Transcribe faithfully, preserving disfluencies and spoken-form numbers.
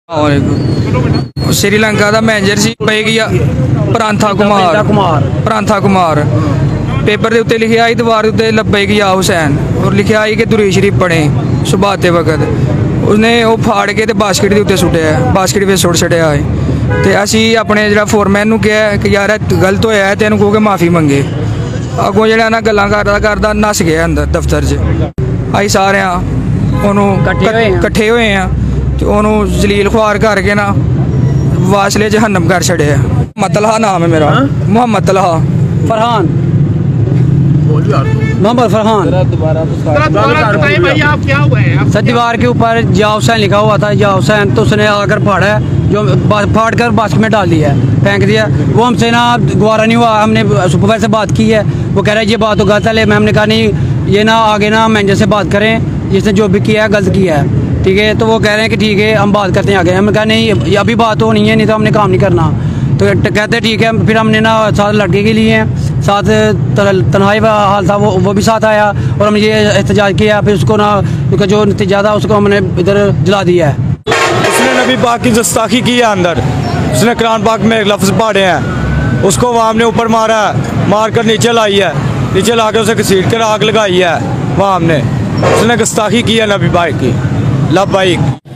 श्रीलंका का मैनेजर सी पे गया प्रांथा कुमार प्रांथा कुमार पेपर के उत्ते लिखा आई दीवार उत्ते लब्बे गया हुसैन और लिखा आई कि दुरूद शरीफ पढ़े सुबह आते वक्त उसने वो फाड़ के बास्केट के उत्ते सुटिया बास्केट में सुट छड़िया है तो असी अपने जो फोरमैन को कहा कि यार गलत होया है तेन कहो कि माफ़ी मंगे अगों जो ना गल्लां करदा करदा नस गया अंदर दफ्तर च अं सारे कट्ठे हुए हैं तो उन्होंने जलील खुआर करके ना वासले जहन्नम कर छड़े। मोहम्मद तलहा नाम है मेरा, मोहम्मद तलहा फरहान मोहम्मद फरहान। सर दीवार के ऊपर जिया हुसैन लिखा हुआ था, जिया हुसैन, तो उसने आकर फाड़ा है, जो फाड़ कर बास्केट में डाल दिया है, फेंक दिया। वो हमसे ना गवारा नहीं हुआ, हमने सुपरवाइजर से बात की है, वो कह रहा है ये बात तो गलत है। लेकिन हमने कहा नहीं, ये ना आगे ना मैनेजर से बात करें, जिसने जो भी किया है गलत किया है, ठीक है। तो वो कह रहे हैं कि ठीक है हम बात करते हैं आगे। हमने कहा नहीं अभी बात होनी है, नहीं तो हमने काम नहीं करना। तो कहते ठीक है। फिर हमने ना साथ लड़के के लिए साथ तन्हाई हाल था, वो वो भी साथ आया और हमने ये एहतजाज किया। फिर उसको ना उसका जो नतीजा था उसको हमने इधर जला दिया है। उसने नबी पाक की गुस्ताखी की है अंदर, उसने कुरान पाक में एक लफ्ज़ पढ़े हैं, उसको वहाँ हमने ऊपर मारा, मार कर नीचे लाई है, नीचे ला के उसे घसीट कर आग लगाई है वहाँ हमने। उसने गुस्ताखी की है नबी पाक की। लब्बैक।